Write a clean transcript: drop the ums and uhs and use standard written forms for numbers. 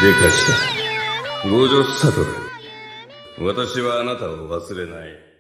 かした。ゴージョス・サトル。私はあなたを忘れない。